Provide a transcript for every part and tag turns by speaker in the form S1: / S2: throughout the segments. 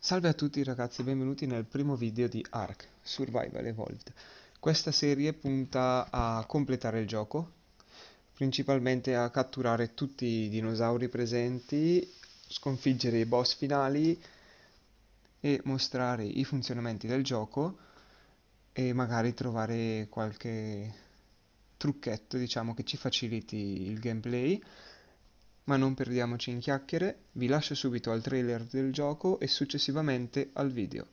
S1: Salve a tutti ragazzi e benvenuti nel primo video di Ark Survival Evolved. Questa serie punta a completare il gioco, principalmente a catturare tutti i dinosauri presenti, sconfiggere i boss finali e mostrare i funzionamenti del gioco e magari trovare qualche trucchetto, diciamo, che ci faciliti il gameplay. Ma non perdiamoci in chiacchiere, vi lascio subito al trailer del gioco e successivamente al video.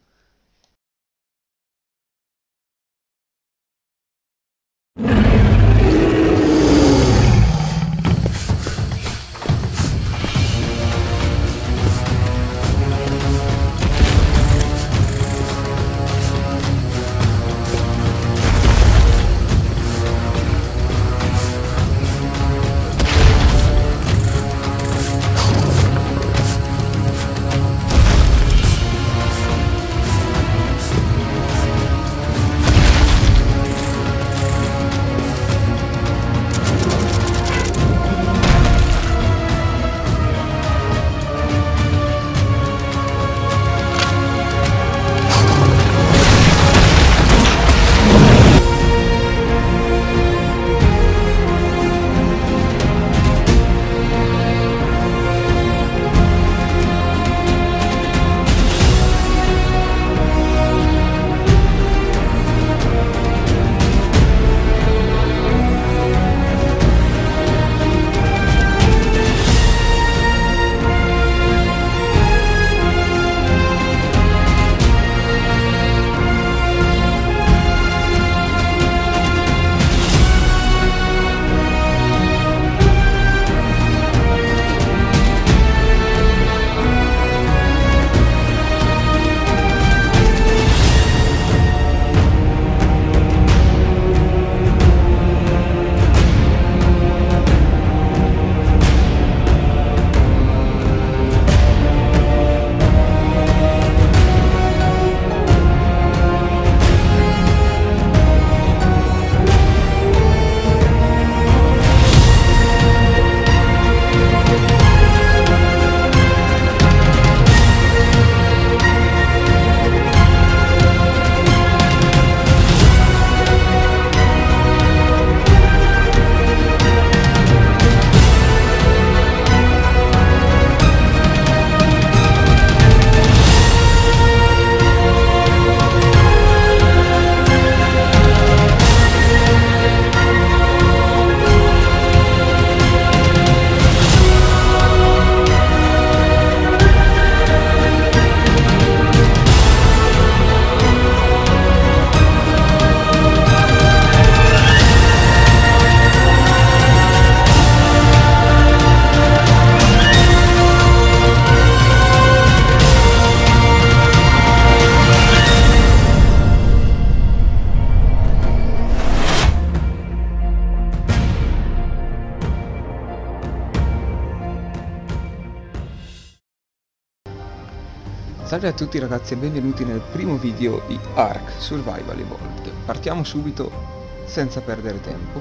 S1: Salve a tutti ragazzi e benvenuti nel primo video di Ark Survival Evolved. Partiamo subito senza perdere tempo.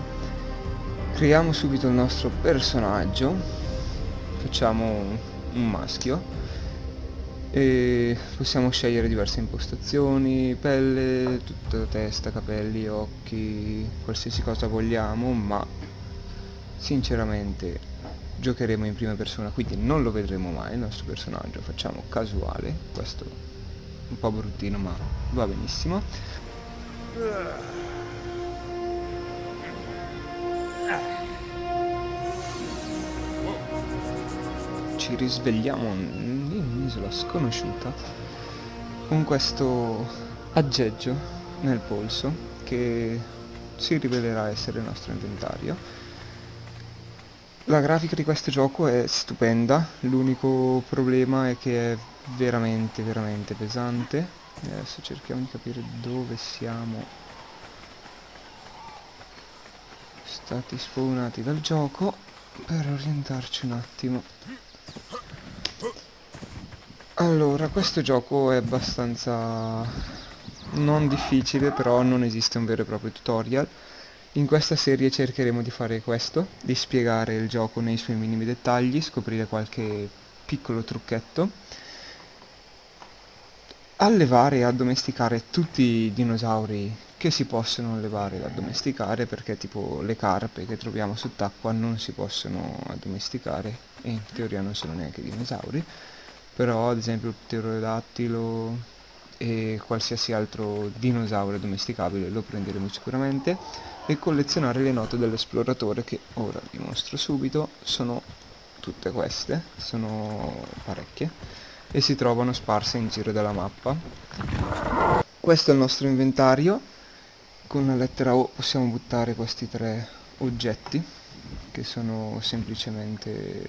S1: Creiamo subito il nostro personaggio. Facciamo un maschio. E possiamo scegliere diverse impostazioni, pelle, tutta testa, capelli, occhi, qualsiasi cosa vogliamo, ma sinceramente giocheremo in prima persona, quindi non lo vedremo mai il nostro personaggio. Facciamo casuale, questo un po' bruttino ma va benissimo. Ci risvegliamo in un'isola sconosciuta con questo aggeggio nel polso che si rivelerà essere il nostro inventario. La grafica di questo gioco è stupenda, l'unico problema è che è veramente pesante. Adesso cerchiamo di capire dove siamo stati spawnati dal gioco per orientarci un attimo. Allora, questo gioco è abbastanza non difficile, però non esiste un vero e proprio tutorial. In questa serie cercheremo di fare questo, di spiegare il gioco nei suoi minimi dettagli, scoprire qualche piccolo trucchetto allevare e addomesticare tutti i dinosauri che si possono allevare ed addomesticare, perché tipo le carpe che troviamo sott'acqua non si possono addomesticare e in teoria non sono neanche dinosauri, però ad esempio il pterodattilo e qualsiasi altro dinosauro domesticabile lo prenderemo sicuramente, e collezionare le note dell'esploratore, che ora vi mostro subito. Sono tutte queste, sono parecchie e si trovano sparse in giro della mappa. Questo è il nostro inventario. Con la lettera O possiamo buttare questi 3 oggetti che sono semplicemente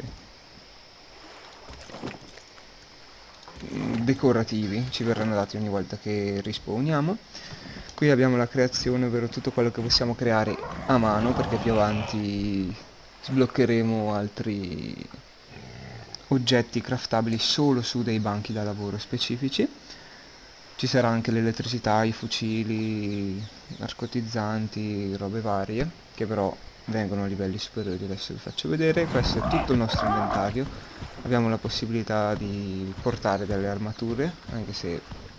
S1: decorativi, ci verranno dati ogni volta che rispawniamo. Qui abbiamo la creazione, ovvero tutto quello che possiamo creare a mano, perché più avanti sbloccheremo altri oggetti craftabili solo su dei banchi da lavoro specifici. Ci sarà anche l'elettricità, i fucili, narcotizzanti, robe varie, che però vengono a livelli superiori, adesso vi faccio vedere. Questo è tutto il nostro inventario. Abbiamo la possibilità di portare delle armature, anche se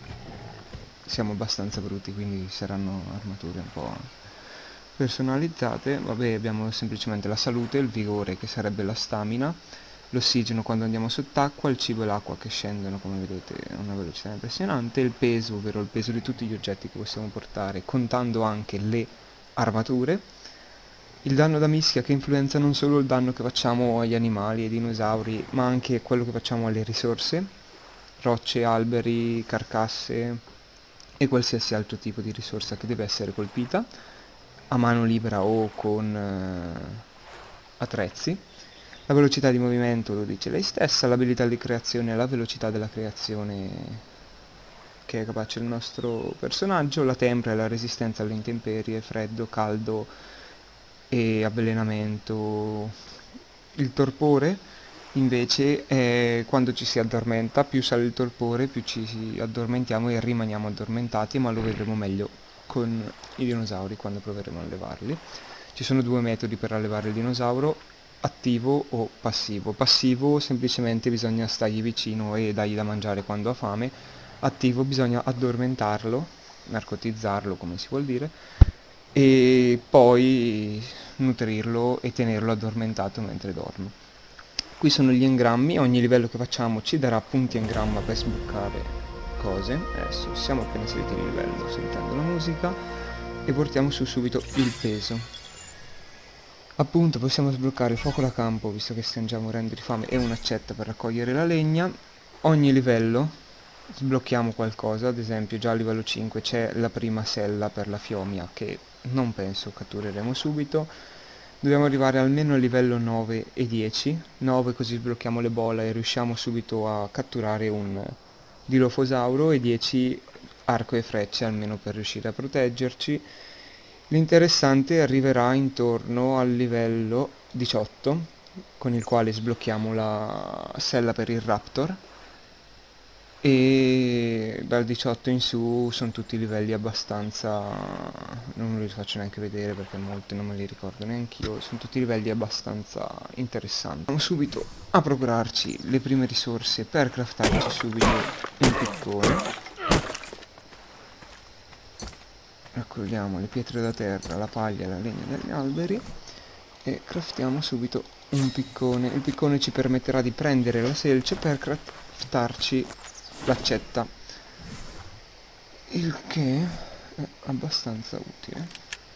S1: siamo abbastanza bruti, quindi saranno armature un po' personalizzate. Vabbè, abbiamo semplicemente la salute, il vigore, che sarebbe la stamina, l'ossigeno quando andiamo sott'acqua, il cibo e l'acqua che scendono, come vedete, a una velocità impressionante, il peso, ovvero il peso di tutti gli oggetti che possiamo portare, contando anche le armature, il danno da mischia, che influenza non solo il danno che facciamo agli animali e ai dinosauri, ma anche quello che facciamo alle risorse, rocce, alberi, carcasse e qualsiasi altro tipo di risorsa che deve essere colpita, a mano libera o con attrezzi. La velocità di movimento lo dice lei stessa, l'abilità di creazione e la velocità della creazione che è capace il nostro personaggio, la tempra e la resistenza alle intemperie, freddo, caldo e avvelenamento. Il torpore invece è quando ci si addormenta, più sale il torpore, più ci addormentiamo e rimaniamo addormentati, ma lo vedremo meglio con i dinosauri quando proveremo a allevarli. Ci sono 2 metodi per allevare il dinosauro: attivo o passivo. Passivo semplicemente bisogna stargli vicino e dargli da mangiare quando ha fame. Attivo bisogna addormentarlo, narcotizzarlo come si vuol dire, e poi nutrirlo e tenerlo addormentato mentre dorme. Qui sono gli engrammi, ogni livello che facciamo ci darà punti engramma per sbloccare cose. Adesso siamo appena saliti di livello, sentendo la musica, e portiamo su subito il peso. Appunto possiamo sbloccare il fuoco da campo, visto che stiamo già morendo di fame, e un'accetta per raccogliere la legna. Ogni livello sblocchiamo qualcosa, ad esempio già a livello 5 c'è la prima sella per la fiomia, che non penso cattureremo subito. Dobbiamo arrivare almeno a livello 9 e 10, 9 così sblocchiamo l'ebola e riusciamo subito a catturare un dilofosauro, e 10 arco e frecce almeno per riuscire a proteggerci. L'interessante arriverà intorno al livello 18, con il quale sblocchiamo la sella per il raptor, e dal 18 in su sono tutti livelli abbastanza, non li faccio neanche vedere perché molti non me li ricordo neanche io, sono tutti livelli abbastanza interessanti. Andiamo subito a procurarci le prime risorse per craftarci subito un piccone. Raccogliamo le pietre da terra, la paglia, la legna degli alberi e craftiamo subito un piccone. Il piccone ci permetterà di prendere la selce per craftarci l'accetta, il che è abbastanza utile.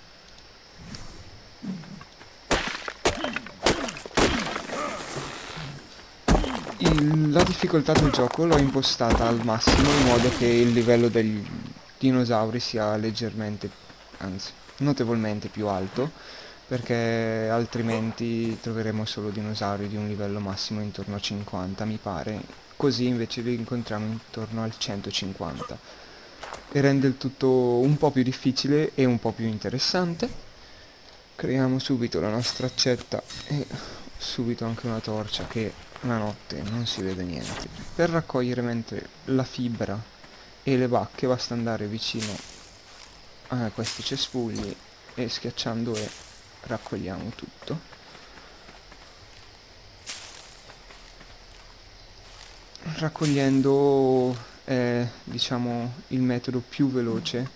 S1: La difficoltà del gioco l'ho impostata al massimo, in modo che il livello degli dinosauri sia leggermente, anzi notevolmente più alto, perché altrimenti troveremo solo dinosauri di un livello massimo intorno a 50, mi pare. Così invece li incontriamo intorno al 150, e rende il tutto un po' più difficile e un po' più interessante. Creiamo subito la nostra accetta e subito anche una torcia, che la notte non si vede niente. Per raccogliere mentre la fibra e le bacche basta andare vicino a questi cespugli e schiacciando E raccogliamo tutto. Raccogliendo è, diciamo, il metodo più veloce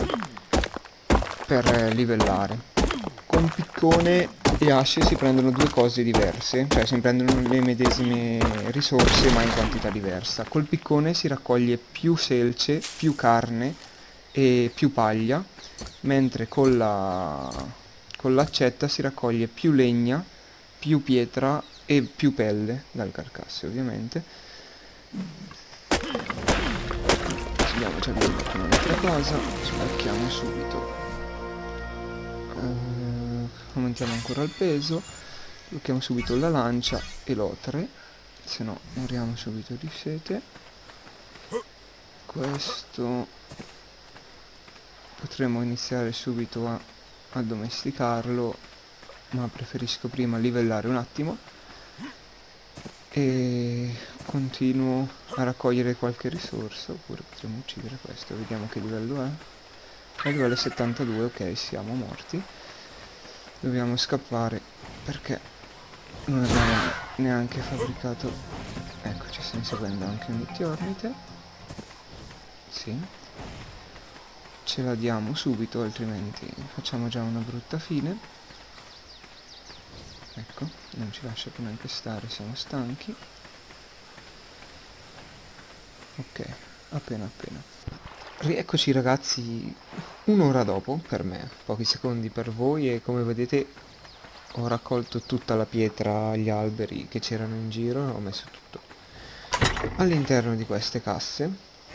S1: per livellare. Con piccone e asce si prendono due cose diverse, cioè si prendono le medesime risorse ma in quantità diversa. Col piccone si raccoglie più selce, più carne e più paglia, mentre con l'accetta si raccoglie più legna, più pietra e più pelle, dal carcasse ovviamente. Abbiamo già visto un'altra cosa, sbarchiamo subito. Aumentiamo ancora il peso, blocchiamo subito la lancia e l'otre, se no moriamo subito di sete. Questo potremmo iniziare subito a addomesticarlo, ma preferisco prima livellare un attimo e continuo a raccogliere qualche risorsa, oppure potremmo uccidere questo. Vediamo che livello è. A livello 72, ok, siamo morti. Dobbiamo scappare perché non abbiamo neanche fabbricato. Ecco, ci stiamo seguendo anche un Meteornite. Sì. Ce la diamo subito, altrimenti facciamo già una brutta fine. Ecco, non ci lascia più neanche stare, siamo stanchi. Ok, appena. Rieccoci ragazzi, un'ora dopo per me, pochi secondi per voi, e come vedete ho raccolto tutta la pietra, gli alberi che c'erano in giro, ho messo tutto all'interno di queste casse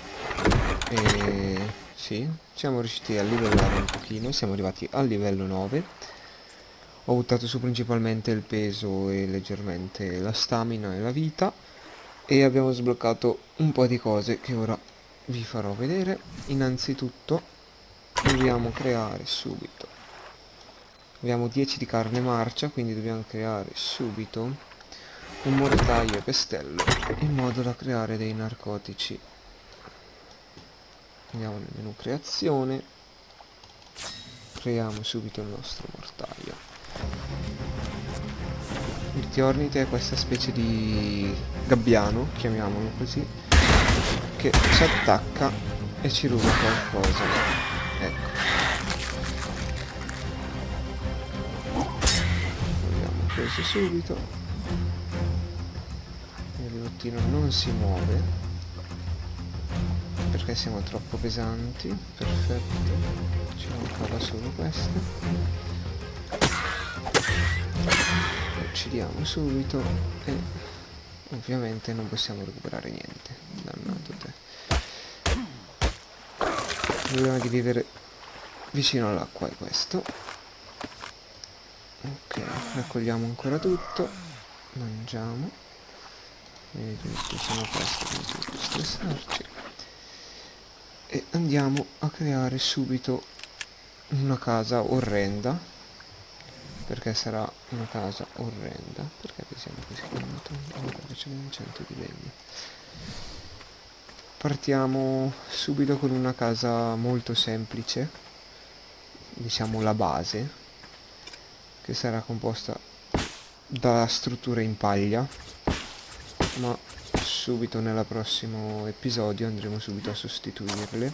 S1: e sì, siamo riusciti a livellare un pochino, siamo arrivati al livello 9. Ho buttato su principalmente il peso e leggermente la stamina e la vita, e abbiamo sbloccato un po' di cose che ora vi farò vedere. Innanzitutto dobbiamo creare subito, abbiamo 10 di carne marcia, quindi dobbiamo creare subito un mortaio e pestello in modo da creare dei narcotici. Andiamo nel menu creazione, creiamo subito il nostro mortaio. Il Meteornite è questa specie di gabbiano, chiamiamolo così, che ci attacca e ci ruba qualcosa. Ecco. Abbiamo preso subito. Il ribottino non si muove perché siamo troppo pesanti. Perfetto, ci mancava solo questo. Uccidiamo subito e ovviamente non possiamo recuperare niente. Dannato te. Il problema di vivere vicino all'acqua è questo. Ok, raccogliamo ancora tutto, mangiamo e siamo presto, non stressarci, e andiamo a creare subito una casa orrenda, perché sarà una casa orrenda. Perché siamo così tanto? Perché c'è un 100 di legno. Partiamo subito con una casa molto semplice, diciamo la base, che sarà composta da strutture in paglia, ma subito nel prossimo episodio andremo subito a sostituirle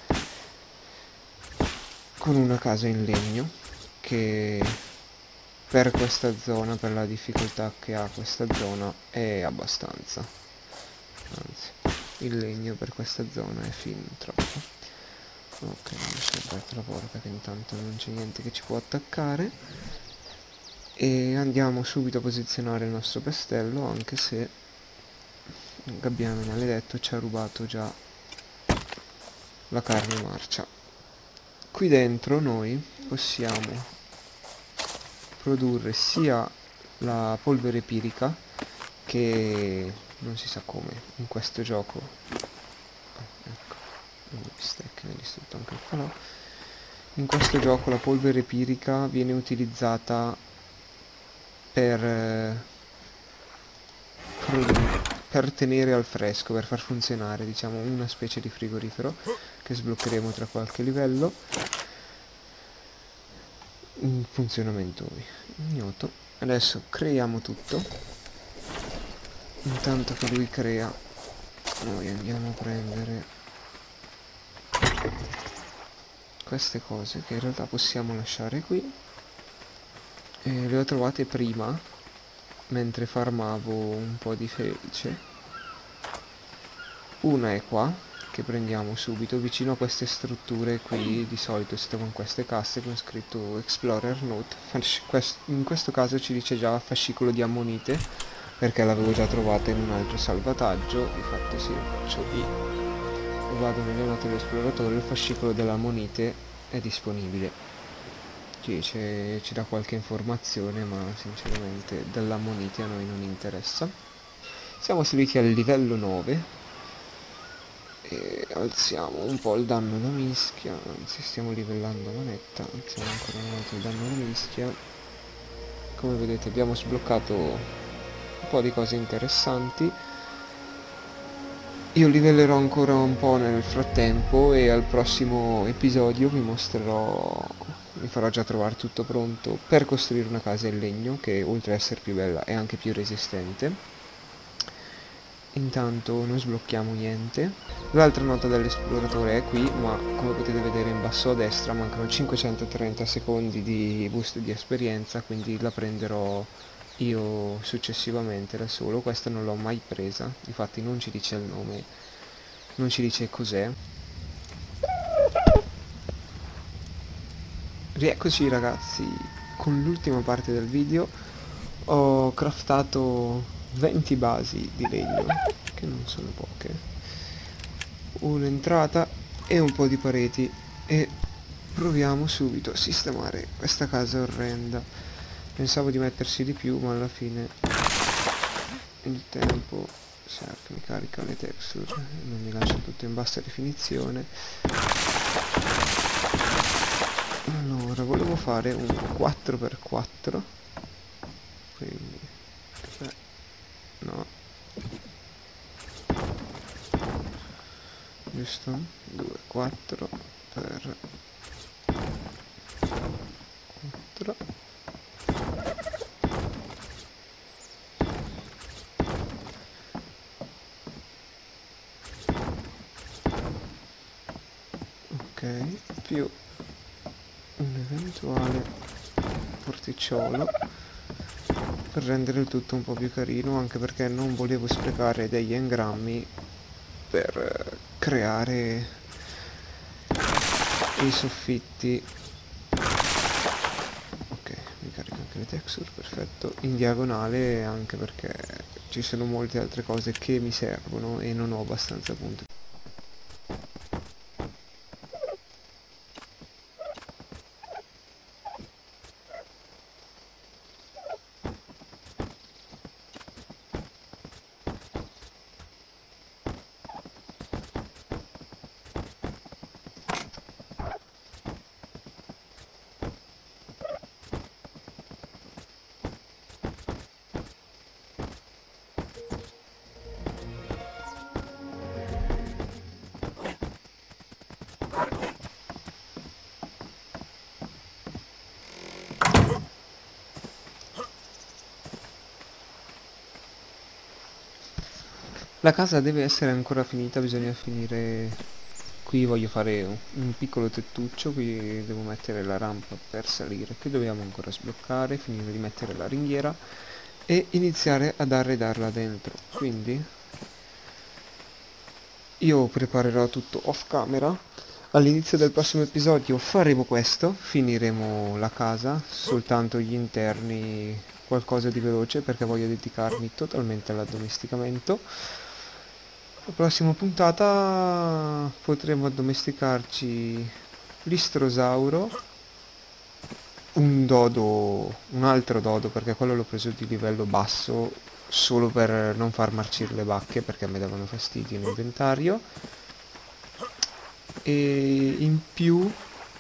S1: con una casa in legno, che per questa zona, per la difficoltà che ha questa zona, è abbastanza. Anzi, il legno per questa zona è fin troppo. Ok, adesso ho aperto la porta che intanto non c'è niente che ci può attaccare. E andiamo subito a posizionare il nostro pestello, anche se il gabbiano maledetto ci ha rubato già la carne marcia. Qui dentro noi possiamo produrre sia la polvere pirica, che non si sa come in questo gioco, ecco, stack, ne ho distrutto anche il falò. In questo gioco la polvere pirica viene utilizzata per tenere al fresco, per far funzionare, diciamo, una specie di frigorifero che sbloccheremo tra qualche livello. Un funzionamento ignoto. Adesso creiamo tutto. Intanto che lui crea, noi andiamo a prendere queste cose che in realtà possiamo lasciare qui, e le ho trovate prima mentre farmavo un po' di felice. Una è qua, che prendiamo subito, vicino a queste strutture qui. Di solito si trovano queste casse con scritto Explorer Note. In questo caso ci dice già fascicolo di ammonite, perché l'avevo già trovata in un altro salvataggio. Infatti se io faccio I e vado nelle note dell'esploratore, il fascicolo della ammonite è disponibile. Ci dà qualche informazione, ma sinceramente dell'ammonite a noi non interessa. Siamo saliti al livello 9 e alziamo un po' il danno da mischia, anzi stiamo livellando manetta, alziamo ancora un altro il danno da mischia. Come vedete abbiamo sbloccato un po' di cose interessanti. Io livellerò ancora un po' nel frattempo e al prossimo episodio vi farò già trovare tutto pronto per costruire una casa in legno che, oltre ad essere più bella, è anche più resistente. Intanto non sblocchiamo niente. L'altra nota dell'esploratore è qui, ma come potete vedere in basso a destra mancano 530 secondi di boost di esperienza, quindi la prenderò io successivamente da solo. Questa non l'ho mai presa, infatti non ci dice il nome, non ci dice cos'è. Rieccoci ragazzi con l'ultima parte del video. Ho craftato 20 basi di legno, che non sono poche, un'entrata e un po' di pareti, e proviamo subito a sistemare questa casa orrenda. Pensavo di mettersi di più, ma alla fine il tempo mi carica le texture, non mi lascia tutto in bassa definizione. Allora, volevo fare un 4x4, quindi no, giusto, 2, 4 per 4. Ok, più un eventuale porticciolo per rendere il tutto un po' più carino, anche perché non volevo sprecare degli engrammi per creare i soffitti. Ok, mi carico anche le texture, perfetto, in diagonale, anche perché ci sono molte altre cose che mi servono e non ho abbastanza punti. La casa deve essere ancora finita, bisogna finire. Qui voglio fare un piccolo tettuccio, qui devo mettere la rampa per salire, che dobbiamo ancora sbloccare, finire di mettere la ringhiera e iniziare ad arredarla dentro. Quindi io preparerò tutto off camera. All'inizio del prossimo episodio faremo questo, finiremo la casa, soltanto gli interni, qualcosa di veloce, perché voglio dedicarmi totalmente all'addomesticamento. La prossima puntata potremo addomesticarci l'istrosauro, un altro dodo, perché quello l'ho preso di livello basso solo per non far marcire le vacche, perché mi davano fastidio in inventario, e in più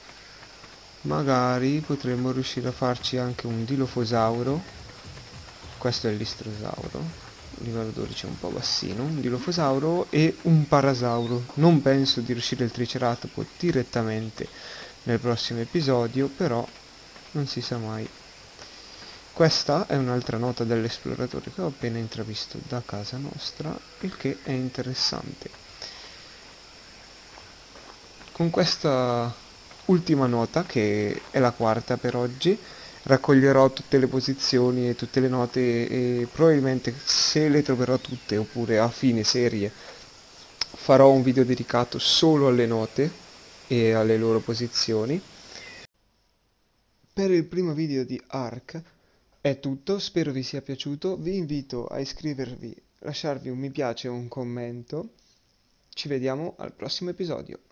S1: magari potremmo riuscire a farci anche un dilofosauro. Questo è l'istrosauro, livello 12 è un po' bassino, un dilofosauro e un parasauro. Non penso di riuscire il triceratopo direttamente nel prossimo episodio, però non si sa mai. Questa è un'altra nota dell'esploratore che ho appena intravisto da casa nostra, il che è interessante. Con questa ultima nota, che è la quarta per oggi. Raccoglierò tutte le posizioni e tutte le note e probabilmente, se le troverò tutte oppure a fine serie, farò un video dedicato solo alle note e alle loro posizioni. Per il primo video di Ark è tutto, spero vi sia piaciuto, vi invito a iscrivervi, lasciarvi un mi piace o un commento. Ci vediamo al prossimo episodio.